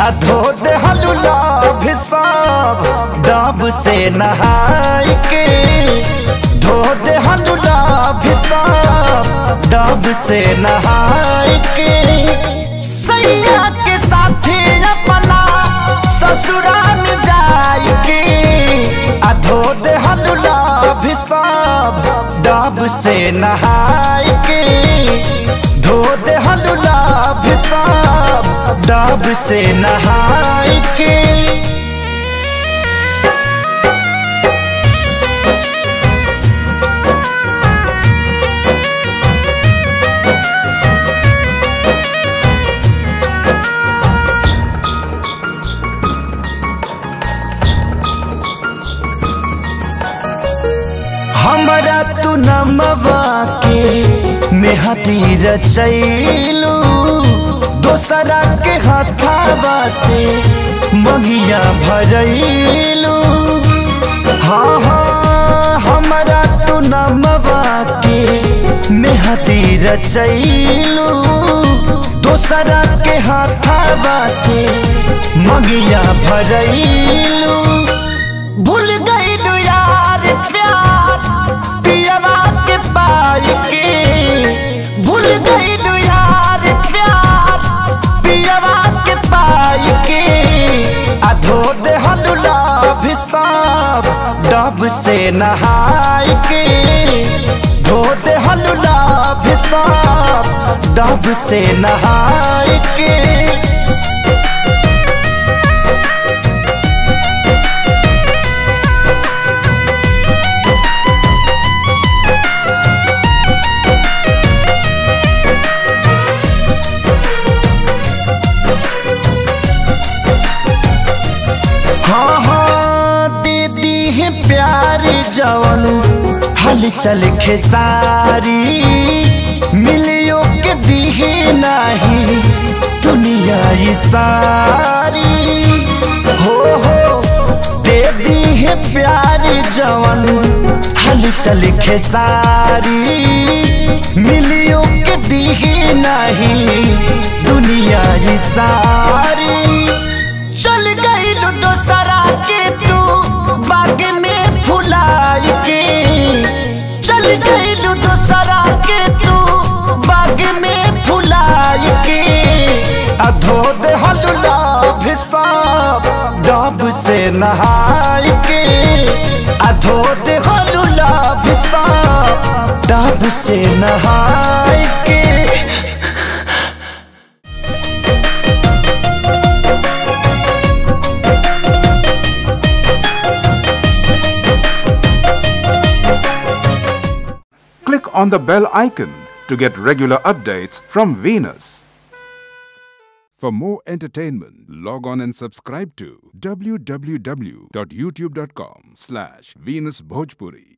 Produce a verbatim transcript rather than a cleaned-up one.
अधो दे हलुला भी सब डब से नहाई के, धो दे हलुला भी सब डब से नहाई के। सैया के साथे अपना ससुराल जाई के, अधो दे हलुला भी सब डब से नहाई के, धो दे हलुला भी सब डब से नहाई के। हमरा तू नमवा के मेहदी रचैलू, दोसरा के हाथावा से मगिया भरैलू। हाँ हाँ हमरा तू नमवा के मेहदी रचैलू, दोसरा के हाथावा से मगिया भरैलू। भूल गईलू यार प्यार पियवा के पाई के, भूल गईलू यार प्यार पियवा के पाई के। अधो दे हलुला भी सब डब से नहाई के, धो दे हलुला भी सब डब से नहाई के। हाँ हाँ दीदी है प्यारी जवन हलचल खेसारी, मिलियो के दीहे नहीं दुनिया ये सारी। हो हो दीदी है प्यारी जवन हलचल खेसारी, मिलियो के दीहे नहीं दुनिया ये सारी। चल गई दोसरा के तू बाग में फुलाई के, चल गई दोसरा के तू बाग में फुलाई के। अधो दे हलुला भी सब डब से नहाई के, अधो दे हलुला भी सब डब से नहाई के। Click on the bell icon to get regular updates from Venus. For more entertainment, log on and subscribe to w w w dot youtube dot com slash Venus Bhojpuri.